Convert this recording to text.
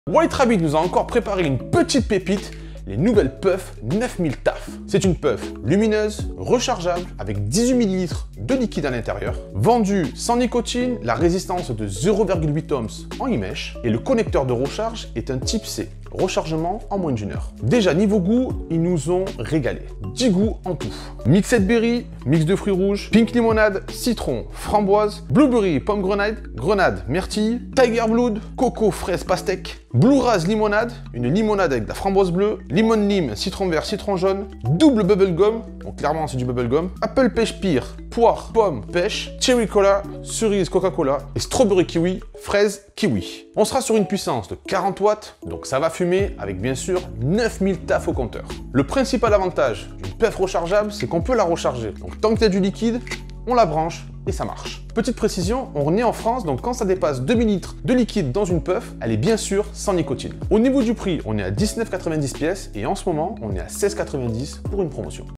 White Rabbit nous a encore préparé une petite pépite, les nouvelles puffs 9000 TAF. C'est une puff lumineuse, rechargeable, avec 18 ml de liquide à l'intérieur, vendue sans nicotine, la résistance de 0,8 ohms en e-mesh, et le connecteur de recharge est un type C, rechargement en moins d'une heure. Déjà niveau goût, ils nous ont régalé. 10 goûts en tout. Mixed berry, mix de fruits rouges, pink limonade, citron, framboise, blueberry, pomme grenade, myrtille, tiger blood, coco, fraise, pastèque, blue raz limonade, une limonade avec de la framboise bleue, limon lime, citron vert, citron jaune, double bubblegum, donc clairement c'est du bubblegum, apple pêche pire, poire, pomme, pêche, cherry cola, cerise, coca-cola et strawberry kiwi, fraise, kiwi. On sera sur une puissance de 40 watts, donc ça va fumer avec bien sûr 9000 TAF au compteur. Le principal avantage d'une puff rechargeable, c'est qu'on peut la recharger. Donc tant que tu as du liquide, on la branche et ça marche. Petite précision, on est en France, donc quand ça dépasse 2000 litres de liquide dans une puff, elle est bien sûr sans nicotine. Au niveau du prix, on est à 19,90 pièces et en ce moment, on est à 16,90 pour une promotion.